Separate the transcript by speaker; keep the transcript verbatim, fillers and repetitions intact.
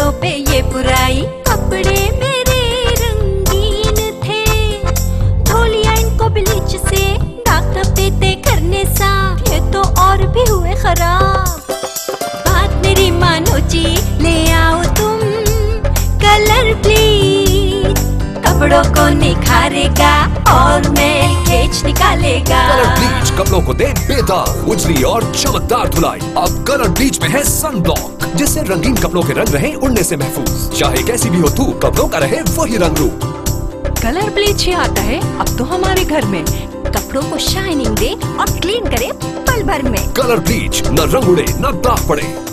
Speaker 1: कपड़ों पे ये बुराई, कपड़े मेरे रंगीन थे, धो लिया इनको ब्लीच से, दाग धब्बे करने साफ, ये तो और भी हुए खराब। बात मेरी मानो जी, ले आओ तुम कलर ब्लीच, कपड़ों को निखारेगा और मैल खींच निकालेगा।
Speaker 2: कलर ब्लीच कपड़ों को दे बेदाग, उजली और चमकदार धुलाई। अब कलर ब्लीच में है सन ब्लॉक, जिससे रंगीन कपड़ों के रंग रहे उड़ने से महफूज। चाहे कैसी भी हो तू, कपड़ों का रहे वही रंग रूप।
Speaker 3: कलर ब्लीच ही आता है अब तो हमारे घर में,
Speaker 1: कपड़ों को शाइनिंग दे और क्लीन करे पल भर में।
Speaker 2: कलर ब्लीच, न रंग उड़े न दाग पड़े।